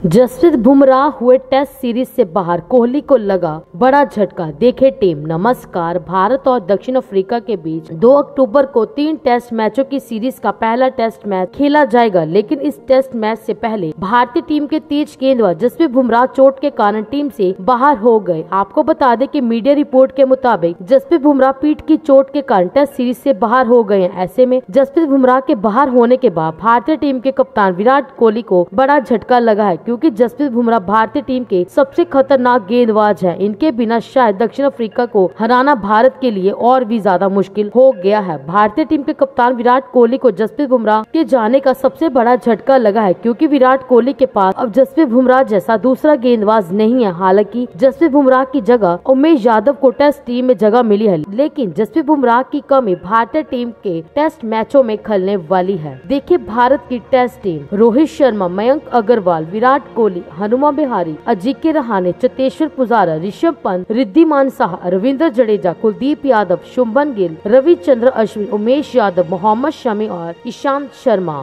जसप्रीत बुमराह हुए test series से बाहर, कोहली को लगा बड़ा झटका। देखे टीम। नमस्कार। भारत और दक्षिण अफ्रीका के बीच 2 अक्टूबर को 3 टेस्ट मैचों की सीरीज का पहला टेस्ट मैच खेला जाएगा, लेकिन इस टेस्ट मैच से पहले भारतीय टीम के तेज गेंदबाज जसप्रीत बुमराह चोट के कारण टीम से बाहर हो गए। आपको बता दें कि मीडिया रिपोर्ट के मुताबिक जसप्रीत बुमराह पीठ की चोट के कारण टेस्ट सीरीज से बाहर हो गए हैं। ऐसे में जसप्रीत बुमराह के बाहर होने के बाद भारतीय टीम के कप्तान विराट कोहली को बड़ा झटका लगा है, क्योंकि जसप्रीत बुमराह भारतीय टीम के सबसे खतरनाक गेंदबाज हैं। इनके बिना शायद दक्षिण अफ्रीका को हराना भारत के लिए और भी ज्यादा मुश्किल हो गया है। भारतीय टीम के कप्तान विराट कोहली को जसप्रीत बुमराह के जाने का सबसे बड़ा झटका लगा है, क्योंकि विराट कोहली के पास अब जसप्रीत बुमराह जैसा दूसरा गेंदबाज नहीं है। हालांकि जसप्रीत बुमराह की जगह उमेश यादव को टेस्ट टीम में जगह मिली है, लेकिन जसप्रीत बुमराह की कमी भारतीय टीम के टेस्ट मैचों में खलने वाली है। देखिए भारत की टेस्ट टीम। रोहित शर्मा, मयंक अग्रवाल, विराट कोहली, हनुमा विहारी, अजिंक्य रहाणे, चेतेश्वर पुजारा, ऋषभ पंत, रिद्धिमान साहा, रविंद्र जडेजा, कुलदीप यादव, शुभमन गिल, रविचंद्रन अश्विन, उमेश यादव, मोहम्मद शमी और ईशांत शर्मा।